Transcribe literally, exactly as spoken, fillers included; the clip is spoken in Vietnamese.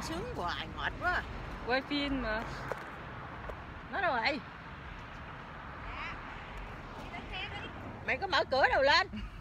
sướng hoài mệt quá. Quay phim mà. Nó đâu rồi? Mày có mở cửa đâu lên?